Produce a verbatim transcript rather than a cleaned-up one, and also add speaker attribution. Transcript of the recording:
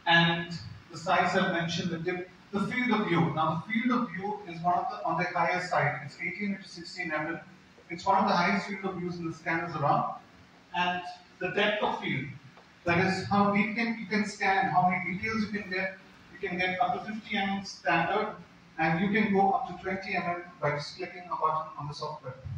Speaker 1: and the size I've mentioned, the dip, the field of view. Now the field of view is one of the on the higher side. It's eighteen into sixteen mm. It's one of the highest field of views in the scanners around. And the depth of field, that is how deep can, you can scan, how many details you can get. You can get up to fifty millimeter standard, and you can go up to twenty millimeter by just clicking a button on the software.